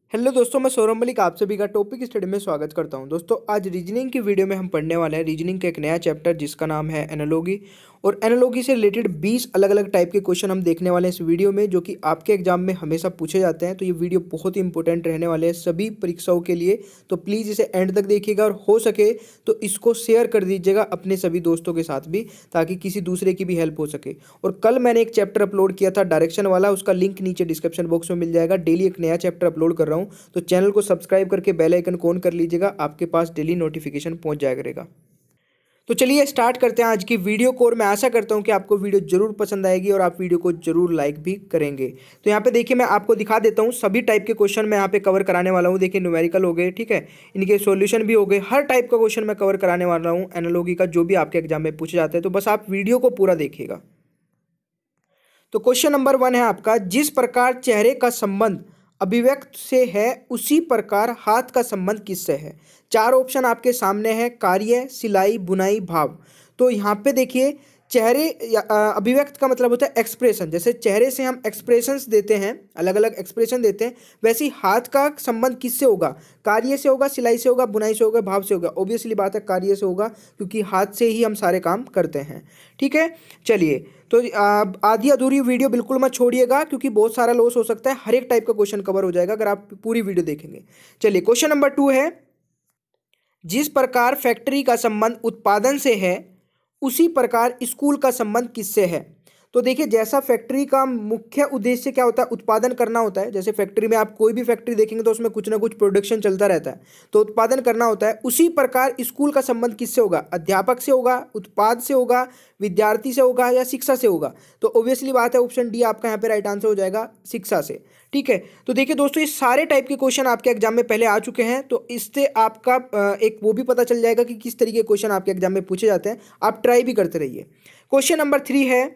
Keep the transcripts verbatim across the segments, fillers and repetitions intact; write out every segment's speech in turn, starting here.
Hello दोस्तों, मैं सौरभ मलिक आप सभी का टॉपिक स्टडी में स्वागत करता हूं। दोस्तों, आज रीजनिंग की वीडियो में हम पढ़ने वाले हैं रीजनिंग का एक नया चैप्टर जिसका नाम है एनालॉजी। और एनालॉजी से रिलेटेड बीस अलग अलग टाइप के क्वेश्चन हम देखने वाले हैं इस वीडियो में, जो कि आपके एग्जाम में हमेशा पूछे जाते हैं। तो ये वीडियो बहुत ही इंपॉर्टेंट रहने वाले हैं सभी परीक्षाओं के लिए। तो प्लीज़ इसे एंड तक देखिएगा और हो सके तो इसको शेयर कर दीजिएगा अपने सभी दोस्तों के साथ भी, ताकि किसी दूसरे की भी हेल्प हो सके। और कल मैंने एक चैप्टर अपलोड किया था डायरेक्शन वाला, उसका लिंक नीचे डिस्क्रिप्शन बॉक्स में मिल जाएगा। डेली एक नया चैप्टर अपलोड कर रहा हूँ, तो चैनल को सब्सक्राइब करके बेल आइकन को ऑन कर लीजिएगा, आपके पास डेली नोटिफिकेशन पहुंच जाया करेगा। तो चलिए स्टार्ट करते हैं आज की वीडियो को। और मैं आशा करता हूं कि आपको वीडियो जरूर पसंद आएगी और आप वीडियो को जरूर लाइक भी करेंगे। तो यहाँ पे देखिए, मैं आपको दिखा देता हूँ सभी टाइप के क्वेश्चन मैं यहाँ पे कवर कराने वाला हूँ। देखिए, न्यूमेरिकल हो गए, ठीक है, इनके सॉल्यूशन भी हो गए, हर टाइप का क्वेश्चन मैं कवर कराने वाला हूँ एनालॉजी का, जो भी आपके एग्जाम में पूछे जाते हैं। तो बस आप वीडियो को पूरा देखिएगा। तो क्वेश्चन नंबर वन है आपका, जिस प्रकार चेहरे का संबंध अभिव्यक्त से है उसी प्रकार हाथ का संबंध किससे है। चार ऑप्शन आपके सामने है, कार्य, सिलाई, बुनाई, भाव। तो यहाँ पे देखिए, चेहरे या, अ, अभिव्यक्त का मतलब होता है एक्सप्रेशन। जैसे चेहरे से हम एक्सप्रेशंस देते हैं, अलग अलग एक्सप्रेशन देते हैं, वैसे ही हाथ का संबंध किससे होगा। कार्य से होगा, सिलाई से होगा, बुनाई से होगा, भाव से होगा। ऑब्वियसली बात है, कार्य से होगा, क्योंकि हाथ से ही हम सारे काम करते हैं। ठीक है, चलिए। तो आ, आधी अधूरी वीडियो बिल्कुल मत छोड़िएगा, क्योंकि बहुत सारा लॉस हो सकता है। हर एक टाइप का क्वेश्चन कवर हो जाएगा अगर आप पूरी वीडियो देखेंगे। चलिए, क्वेश्चन नंबर टू है, जिस प्रकार फैक्ट्री का संबंध उत्पादन से है उसी प्रकार स्कूल का संबंध किससे है। तो देखिए, जैसा फैक्ट्री का मुख्य उद्देश्य क्या होता है, उत्पादन करना होता है। जैसे फैक्ट्री में आप कोई भी फैक्ट्री देखेंगे तो उसमें कुछ ना कुछ प्रोडक्शन चलता रहता है, तो उत्पादन करना होता है। उसी प्रकार स्कूल का संबंध किससे होगा, अध्यापक से होगा, उत्पाद से होगा, विद्यार्थी से होगा, या शिक्षा से होगा। तो ऑब्वियसली बात है, ऑप्शन डी आपका यहाँ पे राइट आंसर हो जाएगा, शिक्षा से। ठीक है, तो देखिए दोस्तों, ये सारे टाइप के क्वेश्चन आपके एग्जाम में पहले आ चुके हैं, तो इससे आपका एक वो भी पता चल जाएगा कि किस तरीके के क्वेश्चन आपके एग्जाम में पूछे जाते हैं। आप ट्राई भी करते रहिए। क्वेश्चन नंबर थ्री है,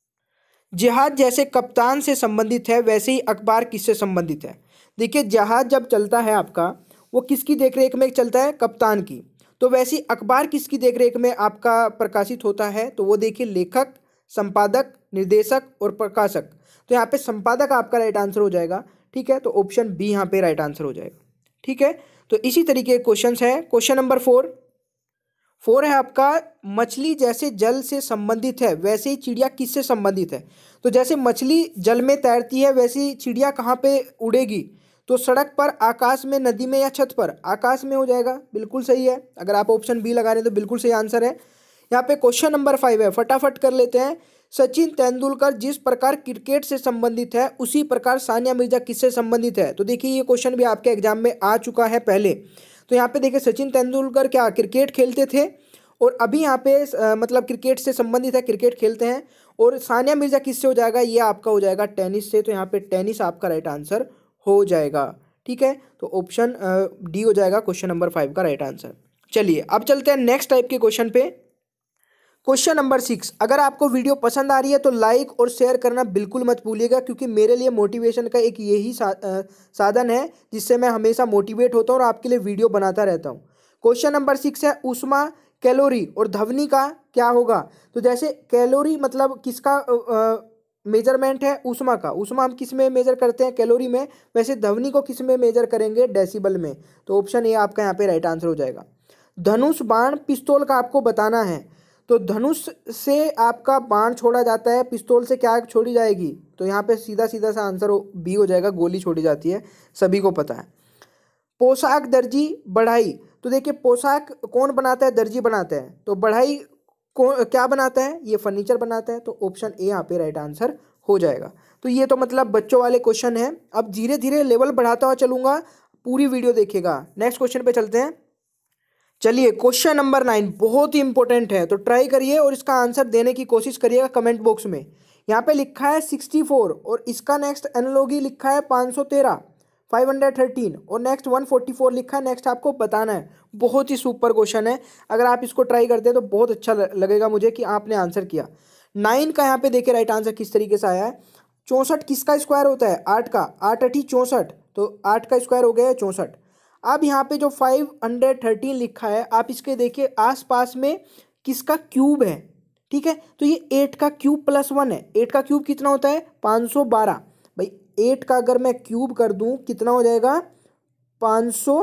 जहाज जैसे कप्तान से संबंधित है वैसे ही अखबार किससे संबंधित है। देखिए, जहाज जब चलता है आपका, वो किसकी देखरेख में चलता है, कप्तान की। तो वैसे ही अखबार किसकी देखरेख में आपका प्रकाशित होता है, तो वो देखिए, लेखक, संपादक, निर्देशक और प्रकाशक। तो यहाँ पे संपादक आपका राइट आंसर हो जाएगा। ठीक है, तो ऑप्शन बी यहाँ पे राइट आंसर हो जाएगा। ठीक है, तो इसी तरीके के क्वेश्चन है। क्वेश्चन नंबर फोर फोर है आपका, मछली जैसे जल से संबंधित है वैसे ही चिड़िया किससे संबंधित है। तो जैसे मछली जल में तैरती है, वैसे ही चिड़िया कहाँ पे उड़ेगी, तो सड़क पर, आकाश में, नदी में, या छत पर। आकाश में हो जाएगा, बिल्कुल सही है। अगर आप ऑप्शन बी लगा रहे हैं तो बिल्कुल सही आंसर है। यहाँ पे क्वेश्चन नंबर फाइव है, फटाफट कर लेते हैं। सचिन तेंदुलकर जिस प्रकार क्रिकेट से संबंधित है उसी प्रकार सानिया मिर्जा किससे संबंधित है। तो देखिए, ये क्वेश्चन भी आपके एग्जाम में आ चुका है पहले। तो यहाँ पे देखिए, सचिन तेंदुलकर क्या क्रिकेट खेलते थे, और अभी यहाँ पे आ, मतलब क्रिकेट से संबंधित है, क्रिकेट खेलते हैं। और सानिया मिर्जा किससे हो जाएगा, ये आपका हो जाएगा टेनिस से। तो यहाँ पे टेनिस आपका राइट आंसर हो जाएगा। ठीक है, तो ऑप्शन डी हो जाएगा क्वेश्चन नंबर फाइव का राइट आंसर। चलिए, अब चलते हैं नेक्स्ट टाइप के क्वेश्चन पे। क्वेश्चन नंबर सिक्स, अगर आपको वीडियो पसंद आ रही है तो लाइक और शेयर करना बिल्कुल मत भूलिएगा, क्योंकि मेरे लिए मोटिवेशन का एक यही सा, आ, साधन है जिससे मैं हमेशा मोटिवेट होता हूँ और आपके लिए वीडियो बनाता रहता हूँ। क्वेश्चन नंबर सिक्स है, ऊष्मा, कैलोरी और ध्वनि का क्या होगा। तो जैसे कैलोरी मतलब किसका मेजरमेंट है, ऊष्मा का। ऊष्मा हम किस में मेजर करते हैं, कैलोरी में। वैसे ध्वनि को किस में मेजर करेंगे, डेसिबल में। तो ऑप्शन ए आपका यहाँ पे राइट आंसर हो जाएगा। धनुष बाण पिस्तौल का आपको बताना है। तो धनुष से आपका बाण छोड़ा जाता है, पिस्तौल से क्या छोड़ी जाएगी। तो यहाँ पे सीधा सीधा सा आंसर बी हो जाएगा, गोली छोड़ी जाती है, सभी को पता है। पोशाक, दर्जी, बढ़ाई। तो देखिए, पोशाक कौन बनाता है, दर्जी बनाता है। तो बढ़ाई कौन क्या बनाता है, ये फर्नीचर बनाता है। तो ऑप्शन ए यहाँ पे राइट आंसर हो जाएगा। तो ये तो मतलब बच्चों वाले क्वेश्चन है। अब धीरे धीरे लेवल बढ़ाता हुआ चलूंगा, पूरी वीडियो देखिएगा। नेक्स्ट क्वेश्चन पे चलते हैं। चलिए, क्वेश्चन नंबर नाइन बहुत ही इंपॉर्टेंट है, तो ट्राई करिए और इसका आंसर देने की कोशिश करिएगा कमेंट बॉक्स में। यहाँ पे लिखा है सिक्सटी फोर, और इसका नेक्स्ट एनालॉजी लिखा है पाँच सौ तेरह, फाइव हंड्रेड थर्टीन, और नेक्स्ट वन फोर्टी फोर लिखा है। नेक्स्ट आपको बताना है। बहुत ही सुपर क्वेश्चन है, अगर आप इसको ट्राई करते हैं तो बहुत अच्छा लगेगा मुझे कि आपने आंसर किया। नाइन का यहाँ पे देखिए राइट आंसर किस तरीके से आया है। चौंसठ किसका स्क्वायर होता है, आठ का। आठ अठी चौंसठ, तो आठ का स्क्वायर हो गया है चौंसठ। अब यहाँ पे जो फाइव हंड्रेड थर्टीन लिखा है, आप इसके देखिए आसपास में किसका क्यूब है। ठीक है, तो ये एट का क्यूब प्लस वन है। एट का क्यूब कितना होता है, पाँच सौ बारह। भाई एट का अगर मैं क्यूब कर दूं कितना हो जाएगा, पाँच सौ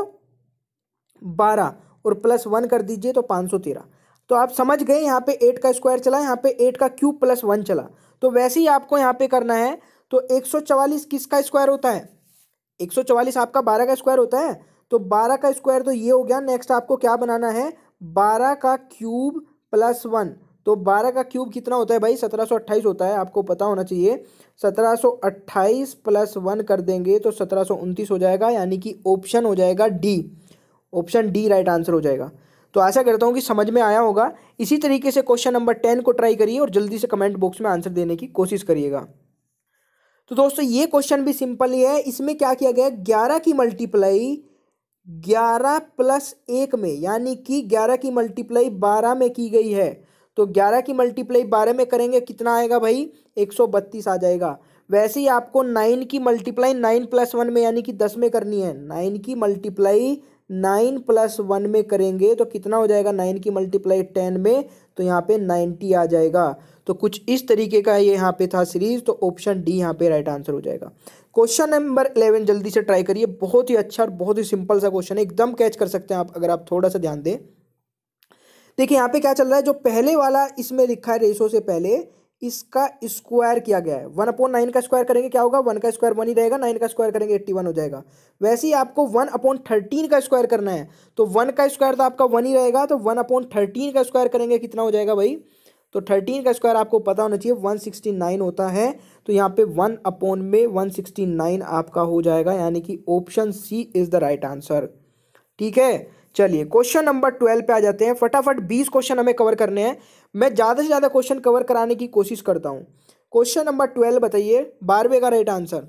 बारह और प्लस वन कर दीजिए तो पाँच सौ तेरह। तो आप समझ गए, यहाँ पे एट का स्क्वायर चला, यहाँ पे एट का क्यूब प्लस वन चला। तो वैसे ही आपको यहाँ पे करना है। तो एक सौ चवालीस किसका स्क्वायर होता है? एक सौ चवालीस आपका बारह का स्क्वायर होता है। तो बारह का स्क्वायर तो ये हो गया। नेक्स्ट आपको क्या बनाना है? बारह का क्यूब प्लस वन। तो बारह का क्यूब कितना होता है भाई? सत्रह सौ अट्ठाईस होता है, आपको पता होना चाहिए। सत्रह सौ अट्ठाईस प्लस वन कर देंगे तो सत्रह सौ उनतीस हो जाएगा, यानी कि ऑप्शन हो जाएगा D. Option D right answer हो जाएगा। तो आशा करता हूँ कि समझ में आया होगा। इसी तरीके से क्वेश्चन नंबर टेन को ट्राई करिए और जल्दी से कमेंट बॉक्स में आंसर देने की कोशिश करिएगा। तो दोस्तों ये क्वेश्चन भी सिंपल ही है। इसमें क्या किया गया? ग्यारह की मल्टीप्लाई ग्यारह प्लस एक में, यानी कि ग्यारह की मल्टीप्लाई बारह में की गई है। तो ग्यारह की मल्टीप्लाई बारह में करेंगे, कितना आएगा भाई? एक सौ बत्तीस आ जाएगा। वैसे ही आपको नाइन की मल्टीप्लाई नाइन प्लस वन में, यानी कि दस में करनी है। नाइन की मल्टीप्लाई नाइन प्लस वन में करेंगे तो कितना हो जाएगा? नाइन की मल्टीप्लाई टेन में, तो यहाँ पे नाइन्टी आ जाएगा। तो कुछ इस तरीके का ये यहाँ पे था सीरीज। तो ऑप्शन डी यहाँ पे राइट आंसर हो जाएगा। क्वेश्चन नंबर इलेवन जल्दी से ट्राई करिए। बहुत ही अच्छा और बहुत ही सिंपल सा क्वेश्चन है, एकदम कैच कर सकते हैं आप अगर आप थोड़ा सा ध्यान दें। देखिए यहाँ पे क्या चल रहा है, जो पहले वाला इसमें लिखा है रेशो से पहले, इसका स्क्वायर किया गया है। वन अपॉन नाइन का स्क्वायर करेंगे क्या होगा? वन का स्क्वायर वन ही रहेगा, नाइन का स्क्वायर करेंगे एट्टी वन हो जाएगा। वैसे ही आपको वन अपॉन थर्टीन का स्क्वायर करना है। तो वन का स्क्वायर तो आपका वन ही रहेगा, तो वन अपॉन थर्टीन का स्क्वायर करेंगे, कितना हो जाएगा भाई? तो थर्टीन का स्क्वायर आपको पता होना चाहिए वन सिक्सटी नाइन होता है। तो यहाँ पे वन अपॉन में वन सिक्सटी नाइन आपका हो जाएगा, यानी कि option C is the right answer. ठीक है, चलिए क्वेश्चन नंबर ट्वेल्व पे आ जाते हैं। फटाफट बीस क्वेश्चन हमें कवर करने हैं। मैं ज़्यादा से ज़्यादा क्वेश्चन कवर कराने की कोशिश करता हूँ। क्वेश्चन नंबर ट्वेल्व बताइए, बारहवें का राइट आंसर।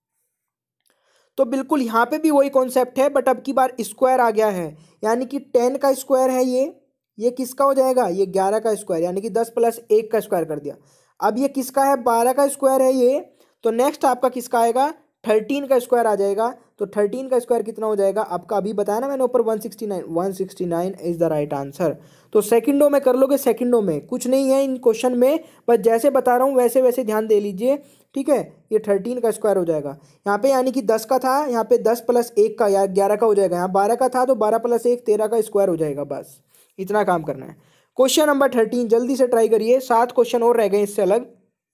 तो बिल्कुल यहाँ पे भी वही कॉन्सेप्ट है, बट अब की बार स्क्वायर आ गया है, यानी कि टेन का स्क्वायर है ये। ये किसका हो जाएगा? ये ग्यारह का स्क्वायर, यानी कि दस प्लस एक का स्क्वायर कर दिया। अब ये किसका है? बारह का स्क्वायर है ये। तो नेक्स्ट आपका किसका आएगा? थर्टीन का स्क्वायर आ जाएगा। तो थर्टीन का स्क्वायर कितना हो जाएगा? आपका अभी बताया ना मैंने ऊपर one sixty nine. One sixty nine is the right answer. तो सेकंडों में कर लोगे, सेकंडों में कुछ नहीं है इन क्वेश्चन में, बस जैसे बता रहा हूँ वैसे वैसे ध्यान दे लीजिए। ठीक है, ये थर्टीन का स्क्वायर हो जाएगा यहाँ पे, यानी कि दस का था, यहाँ पे दस प्लस एक का या ग्यारह का हो जाएगा। यहाँ बारह का था तो बारह प्लस एक तेरह का स्क्वायर हो जाएगा। बस इतना काम करना है। क्वेश्चन नंबर थर्टीन जल्दी से ट्राई करिए, सात क्वेश्चन और रह गए इससे अलग।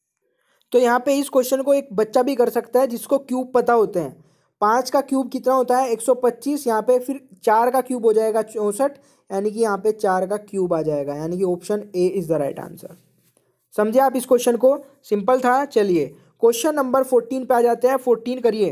तो यहाँ पे इस क्वेश्चन को एक बच्चा भी कर सकता है जिसको क्यूब पता होते हैं। पाँच का क्यूब कितना होता है? एक सौ पच्चीस। यहाँ पे फिर चार का क्यूब हो जाएगा चौंसठ, यानी कि यहाँ पे चार का क्यूब आ जाएगा, यानी कि option A is the right answer. समझे आप इस क्वेश्चन को? सिंपल था। चलिए क्वेश्चन नंबर फोर्टीन पे आ जाते हैं। फोर्टीन करिए।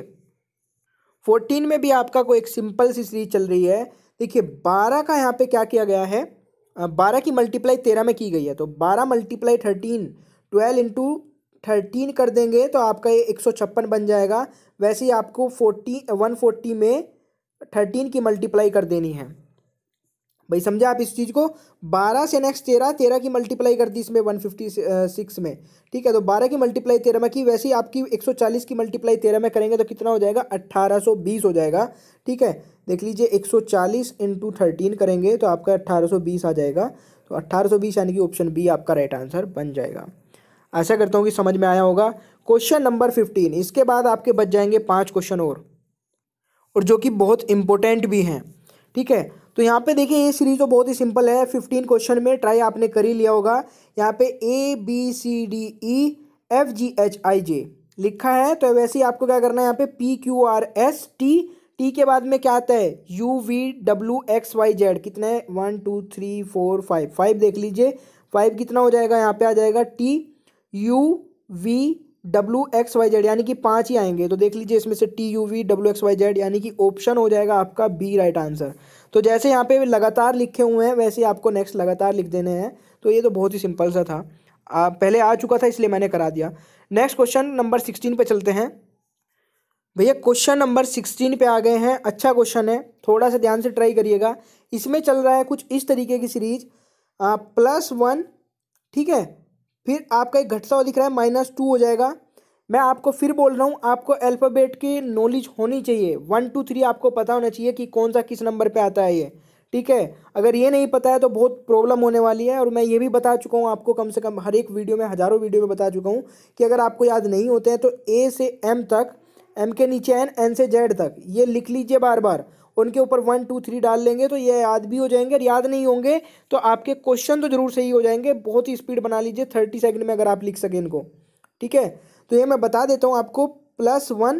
फोर्टीन में भी आपका कोई एक सिंपल सी सीरीज चल रही है। देखिए बारह का यहाँ पे क्या किया गया है? बारह की मल्टीप्लाई तेरह में की गई है। तो बारह multiply thirteen, twelve into thirteen कर देंगे तो आपका ये एक सौ छप्पन बन जाएगा। वैसे ही आपको फोर्टी वन फोर्टी में थर्टीन की मल्टीप्लाई कर देनी है। भाई समझे आप इस चीज़ को? बारह से नेक्स्ट तेरह, तेरह की मल्टीप्लाई कर दी इसमें वन फिफ्टी सिक्स में। ठीक है, तो बारह की मल्टीप्लाई तेरह में की, वैसे ही आपकी एक सौ चालीस की मल्टीप्लाई तेरह में करेंगे तो कितना हो जाएगा? अट्ठारह सौ बीस हो जाएगा। ठीक है, देख लीजिए एक सौ चालीस इंटू थर्टीन करेंगे तो आपका अट्ठारह सौ बीस आ जाएगा। तो अट्ठारह सौ बीस यानी कि ऑप्शन बी आपका राइट आंसर बन जाएगा। आशा करता हूँ कि समझ में आया होगा। क्वेश्चन नंबर फिफ्टीन, इसके बाद आपके बच जाएंगे पाँच क्वेश्चन और और जो कि बहुत इंपॉर्टेंट भी हैं। ठीक है, तो यहाँ पे देखिए ये सीरीज तो बहुत ही सिंपल है। फिफ्टीन क्वेश्चन में ट्राई आपने कर ही लिया होगा। यहाँ पे A B C D E F G H I J लिखा है, तो वैसे ही आपको क्या करना है? यहाँ पे P Q R S T, T के बाद में क्या आता है? U V W X Y Z. कितने? One two three four five. Five देख लीजिए, फाइव कितना हो जाएगा? यहाँ पे आ जाएगा T U V W X Y Z, यानी कि पाँच ही आएंगे। तो देख लीजिए इसमें से T U V W X Y Z, यानी कि ऑप्शन हो जाएगा आपका बी राइट आंसर। तो जैसे यहाँ पे लगातार लिखे हुए हैं वैसे आपको नेक्स्ट लगातार लिख देने हैं। तो ये तो बहुत ही सिंपल सा था, आ, पहले आ चुका था इसलिए मैंने करा दिया। नेक्स्ट क्वेश्चन नंबर सिक्सटीन पे चलते हैं। भैया क्वेश्चन नंबर सिक्सटीन पे आ गए हैं। अच्छा क्वेश्चन है, थोड़ा सा ध्यान से ट्राई करिएगा। इसमें चल रहा है कुछ इस तरीके की सीरीज, प्लस वन। ठीक है, फिर आपका एक घटता हुआ दिख रहा है, माइनस टू हो जाएगा। मैं आपको फिर बोल रहा हूँ, आपको अल्फ़ाबेट की नॉलेज होनी चाहिए। वन टू थ्री आपको पता होना चाहिए कि कौन सा किस नंबर पे आता है ये। ठीक है, अगर ये नहीं पता है तो बहुत प्रॉब्लम होने वाली है। और मैं ये भी बता चुका हूँ आपको, कम से कम हर एक वीडियो में, हज़ारों वीडियो में बता चुका हूँ कि अगर आपको याद नहीं होते हैं तो ए से एम तक एम के नीचे एन, एन से जेड तक, ये लिख लीजिए बार बार। उनके ऊपर वन टू थ्री डाल लेंगे तो ये याद भी हो जाएंगे, और याद नहीं होंगे तो आपके क्वेश्चन तो जरूर सही हो जाएंगे। बहुत ही स्पीड बना लीजिए थर्टी सेकंड में अगर आप लिख सकें इनको, ठीक है। तो ये मैं बता देता हूँ आपको, प्लस वन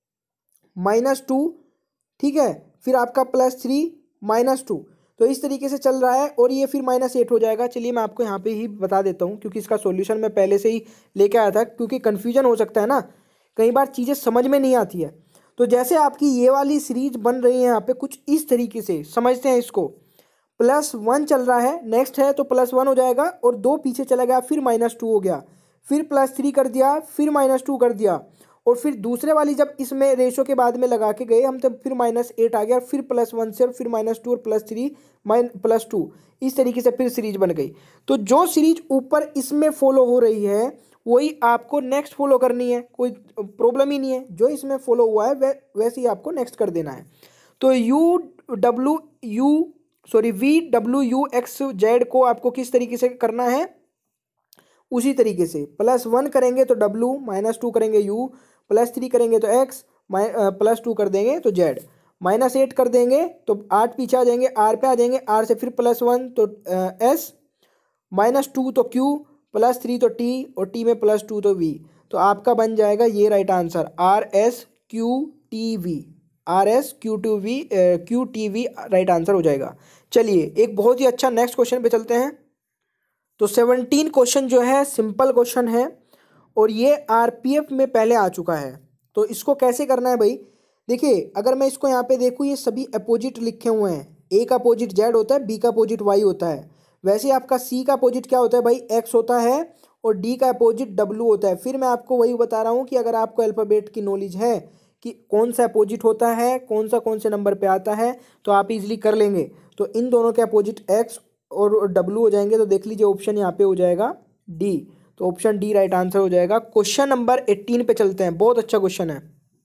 माइनस टू, ठीक है, फिर आपका प्लस थ्री माइनस टू, तो इस तरीके से चल रहा है, और ये फिर माइनस एट हो जाएगा। चलिए मैं आपको यहाँ पे ही बता देता हूँ, क्योंकि इसका सॉल्यूशन मैं पहले से ही लेके आया था, क्योंकि कन्फ्यूजन हो सकता है ना, कई बार चीज़ें समझ में नहीं आती है। तो जैसे आपकी ये वाली सीरीज बन रही है यहाँ पे कुछ इस तरीके से, समझते हैं इसको। प्लस वन चल रहा है, नेक्स्ट है तो प्लस वन हो जाएगा, और दो पीछे चला गया, फिर माइनस टू हो गया, फिर प्लस थ्री कर दिया, फिर माइनस टू कर दिया, और फिर दूसरे वाली जब इसमें रेशो के बाद में लगा के गए हम, तब फिर माइनस एट आ गया, फिर प्लस वन से, और फिर माइनस टू, और plus three mine plus two, इस तरीके से फिर सीरीज बन गई। तो जो सीरीज ऊपर इसमें फॉलो हो रही है वही आपको नेक्स्ट फॉलो करनी है, कोई प्रॉब्लम ही नहीं है। जो इसमें फॉलो हुआ है वै वैसे ही आपको नेक्स्ट कर देना है। तो U W U sorry V W U X Z को आपको किस तरीके से करना है, उसी तरीके से। प्लस वन करेंगे तो डब्ल्यू, माइनस टू करेंगे यू, प्लस थ्री करेंगे तो एक्स, प्लस टू कर देंगे तो जेड, माइनस एट कर देंगे तो आठ पीछे आ जाएंगे, आर पे आ जाएंगे, आर से फिर प्लस वन तो एस, माइनस टू तो क्यू, प्लस थ्री तो टी, और टी में प्लस टू तो वी। तो आपका बन जाएगा ये right answer, R S Q T V, R S Q two V Q T V right answer हो जाएगा। चलिए एक बहुत ही अच्छा नेक्स्ट क्वेश्चन पे चलते हैं। तो सेवनटीन क्वेश्चन जो है सिंपल क्वेश्चन है, और ये आरपीएफ में पहले आ चुका है। तो इसको कैसे करना है भाई, देखिए अगर मैं इसको यहाँ पे देखूँ, ये सभी अपोजिट लिखे हुए हैं। ए का अपोजिट जेड होता है, बी का अपोजिट वाई होता है। वैसे आपका सी का अपोजिट क्या होता है भाई, एक्स होता है, और डी का अपोजिट डब्ल्यू होता है। फिर मैं आपको वही बता रहा हूँ कि अगर आपको अल्फ़ाबेट की नॉलेज है कि कौन सा अपोजिट होता है, कौन सा कौन से नंबर पे आता है, तो आप इजीली कर लेंगे। तो इन दोनों के अपोजिट एक्स और डब्ल्यू हो जाएंगे। तो देख लीजिए ऑप्शन यहाँ पे हो जाएगा डी, तो ऑप्शन डी राइट आंसर हो जाएगा। क्वेश्चन नंबर एटीन पे चलते हैं, बहुत अच्छा क्वेश्चन है।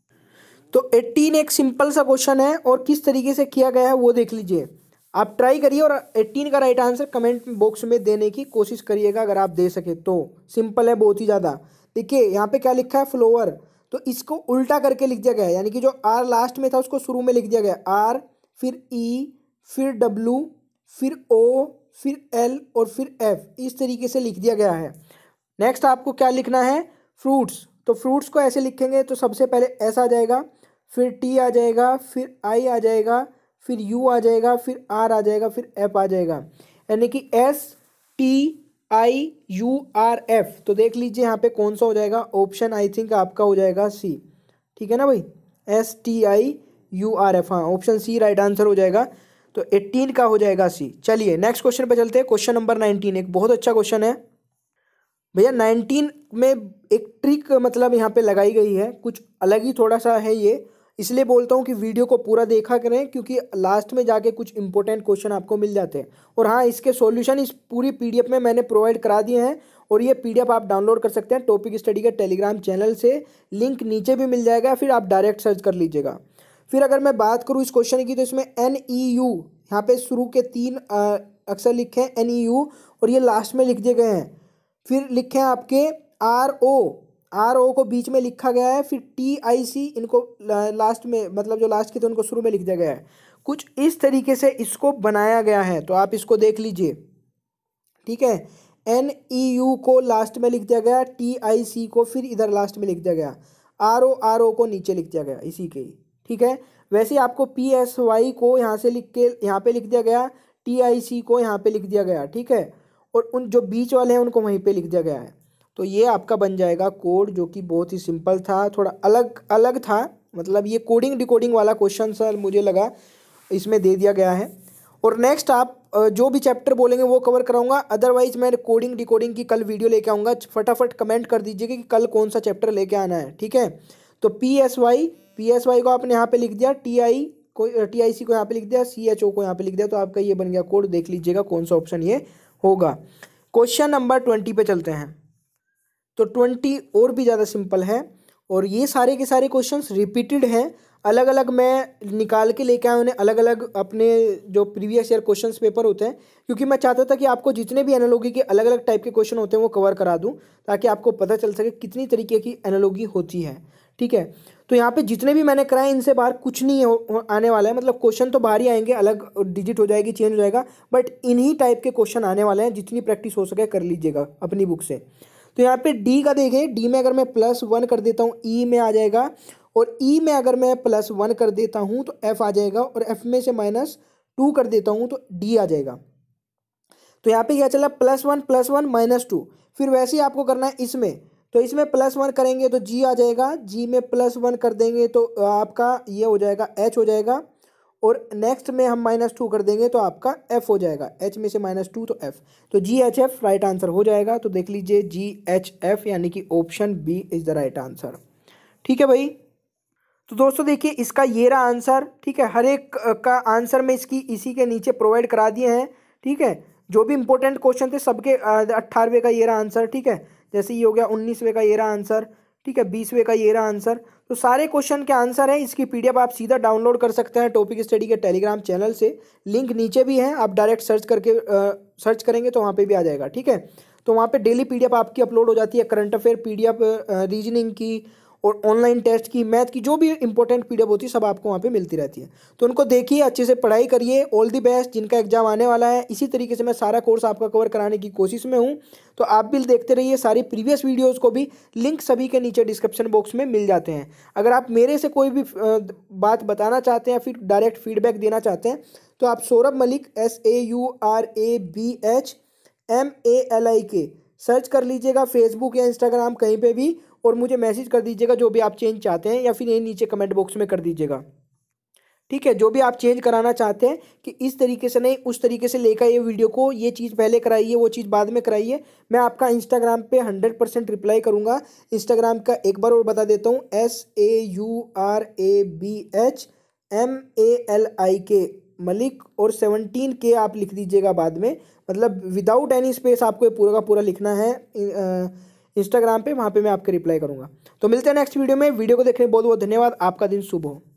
तो एटीन एक सिंपल सा क्वेश्चन है, और किस तरीके से किया गया है वो देख लीजिए। आप ट्राई करिए और एटीन का राइट आंसर कमेंट बॉक्स में देने की कोशिश करिएगा, अगर आप दे सके तो। सिंपल है बहुत ही ज़्यादा। देखिए यहाँ पे क्या लिखा है, फ्लोवर, तो इसको उल्टा करके लिख दिया गया है, यानी कि जो आर लास्ट में था उसको शुरू में लिख दिया गया, आर फिर ई फिर डब्ल्यू फिर ओ फिर एल और फिर एफ, इस तरीके से लिख दिया गया है। नेक्स्ट आपको क्या लिखना है, फ्रूट्स। तो फ्रूट्स को ऐसे लिखेंगे तो सबसे पहले एस आ जाएगा, फिर टी आ जाएगा, फिर आई आ जाएगा, फिर यू आ जाएगा, फिर आर आ जाएगा, फिर एफ आ जाएगा, यानी कि S T I U R F. तो देख लीजिए यहाँ पे कौन सा हो जाएगा, ऑप्शन आई थिंक आपका हो जाएगा सी, ठीक है ना भाई, S T I U R F, हाँ ऑप्शन सी राइट आंसर हो जाएगा। तो एटीन का हो जाएगा सी। चलिए नेक्स्ट क्वेश्चन पे चलते हैं। क्वेश्चन नंबर नाइनटीन एक बहुत अच्छा क्वेश्चन है भैया। नाइनटीन में एक ट्रिक मतलब यहाँ पे लगाई गई है, कुछ अलग ही थोड़ा सा है ये, इसलिए बोलता हूँ कि वीडियो को पूरा देखा करें, क्योंकि लास्ट में जाके कुछ इंपॉर्टेंट क्वेश्चन आपको मिल जाते हैं। और हाँ, इसके सॉल्यूशन इस पूरी पीडीएफ में मैंने प्रोवाइड करा दिए हैं, और ये पीडीएफ आप डाउनलोड कर सकते हैं टॉपिक स्टडी के टेलीग्राम चैनल से, लिंक नीचे भी मिल जाएगा, फिर आप डायरेक्ट सर्च कर लीजिएगा। फिर अगर मैं बात करूँ इस क्वेश्चन की, तो इसमें एन ई यू यहाँ पे शुरू के तीन अक्षर लिखे हैं एन ई यू, और ये लास्ट में लिख दिए गए हैं। फिर लिखे हैं आपके आर ओ, आर ओ को बीच में लिखा गया है, फिर टी आई सी इनको लास्ट में, मतलब जो लास्ट के थे उनको शुरू में लिख दिया गया है। कुछ इस तरीके से इसको बनाया गया है, तो आप इसको देख लीजिए, ठीक है। एन ई यू को लास्ट में लिख दिया गया, टी आई सी को फिर इधर लास्ट में लिख दिया गया, आर ओ आर ओ को नीचे लिख दिया गया इसी के ही, ठीक है। वैसे ही आपको पी एस वाई को यहाँ से लिख के यहाँ पे लिख दिया गया, टी आई सी को यहाँ पे लिख दिया गया, ठीक है, और उन जो बीच वाले हैं उनको वहीं पे लिख दिया गया है। तो ये आपका बन जाएगा कोड, जो कि बहुत ही सिंपल था, थोड़ा अलग अलग था, मतलब ये कोडिंग डिकोडिंग वाला क्वेश्चन सर मुझे लगा इसमें दे दिया गया है। और नेक्स्ट आप जो भी चैप्टर बोलेंगे वो कवर कराऊंगा, अदरवाइज मैं कोडिंग डिकोडिंग की कल वीडियो लेके आऊँगा। फटाफट कमेंट कर दीजिएगा कि कल कौन सा चैप्टर लेके आना है, ठीक है। तो P S Y P S Y को आपने यहाँ पे लिख दिया, टी आई को टी आई सी को यहाँ पे लिख दिया, सी एच ओ को यहाँ पे लिख दिया, तो आपका ये बन गया कोड। देख लीजिएगा कौन सा ऑप्शन ये होगा। क्वेश्चन नंबर ट्वेंटी पे चलते हैं। तो ट्वेंटी और भी ज़्यादा सिंपल है, और ये सारे के सारे क्वेश्चंस रिपीटेड हैं, अलग अलग मैं निकाल के लेके आया उन्हें, अलग अलग अपने जो प्रीवियस ईयर क्वेश्चंस पेपर होते हैं, क्योंकि मैं चाहता था कि आपको जितने भी एनालॉजी के अलग अलग टाइप के क्वेश्चन होते हैं वो कवर करा दूं, ताकि आपको पता चल सके कितनी तरीके की एनालॉजी होती है, ठीक है। तो यहाँ पे जितने भी मैंने कराए इनसे बाहर कुछ नहीं हो, आने वाला है, मतलब क्वेश्चन तो बाहर ही आएंगे, अलग डिजिट हो जाएगी, चेंज हो जाएगा, बट इन्हीं टाइप के क्वेश्चन आने वाले हैं। जितनी प्रैक्टिस हो सके कर लीजिएगा अपनी बुक से। तो यहाँ पे डी का देखें, डी में अगर मैं प्लस वन कर देता हूँ ई में आ जाएगा, और ई में अगर मैं प्लस वन कर देता हूँ तो एफ आ जाएगा, और एफ में से माइनस टू कर देता हूँ तो डी आ जाएगा। तो यहाँ पे क्या चला, plus one plus one minus two. फिर वैसे ही आपको करना है इसमें, तो इसमें प्लस वन करेंगे तो जी आ जाएगा, जी में प्लस वन कर देंगे तो आपका ये हो जाएगा एच हो जाएगा, और नेक्स्ट में हम माइनस टू कर देंगे तो आपका एफ हो जाएगा, एच में से माइनस टू तो एफ। तो G H F right answer हो जाएगा। तो देख लीजिए जी एच एफ यानी कि option B is the right answer. ठीक है भाई। तो दोस्तों देखिए इसका ये रहा आंसर। ठीक है, हर एक का आंसर में इसकी इसी के नीचे प्रोवाइड करा दिए हैं। ठीक है, जो भी इंपॉर्टेंट क्वेश्चन थे सबके अट्ठारहवें का ये रहा आंसर। ठीक है, जैसे ये हो गया उन्नीसवें का ये रहा आंसर। ठीक है, बीसवें का ये रहा आंसर। तो सारे क्वेश्चन के आंसर है। इसकी पीडीएफ आप सीधा डाउनलोड कर सकते हैं टॉपिक स्टडी के टेलीग्राम चैनल से, लिंक नीचे भी है, आप डायरेक्ट सर्च करके सर्च करेंगे तो वहाँ पे भी आ जाएगा। ठीक है, तो वहाँ पे डेली पीडीएफ आपकी अपलोड हो जाती है, करंट अफेयर पीडीएफ, रीजनिंग की और ऑनलाइन टेस्ट की, मैथ की, जो भी इंपॉर्टेंट पीडीएफ होती है सब आपको वहाँ पे मिलती रहती है। तो उनको देखिए, अच्छे से पढ़ाई करिए। ऑल दी बेस्ट जिनका एग्जाम आने वाला है। इसी तरीके से मैं सारा कोर्स आपका कवर कराने की कोशिश में हूँ, तो आप भी देखते रहिए। सारी प्रीवियस वीडियोज़ को भी लिंक सभी के नीचे डिस्क्रिप्शन बॉक्स में मिल जाते हैं। अगर आप मेरे से कोई भी बात बताना चाहते हैं, फिर डायरेक्ट फीडबैक देना चाहते हैं, तो आप Saurabh Malik S A U R A B H M A L I K search कर लीजिएगा, फेसबुक या इंस्टाग्राम कहीं पे भी, और मुझे मैसेज कर दीजिएगा जो भी आप चेंज चाहते हैं, या फिर ये नीचे कमेंट बॉक्स में कर दीजिएगा। ठीक है, जो भी आप चेंज कराना चाहते हैं कि इस तरीके से नहीं उस तरीके से लेकर ये वीडियो को, ये चीज़ पहले कराइए वो चीज़ बाद में कराइए, मैं आपका इंस्टाग्राम पे हंड्रेड परसेंट रिप्लाई करूँगा। इंस्टाग्राम का एक बार और बता देता हूँ, S A U R A B H M A L I K Malik, और सेवनटीन के आप लिख दीजिएगा बाद में, मतलब विदाउट एनी स्पेस आपको ये पूरा का पूरा लिखना है इंस्टाग्राम पे, वहाँ पे मैं आपके रिप्लाई करूँगा। तो मिलते हैं नेक्स्ट वीडियो में। वीडियो को देखने बहुत बहुत धन्यवाद। आपका दिन शुभ हो।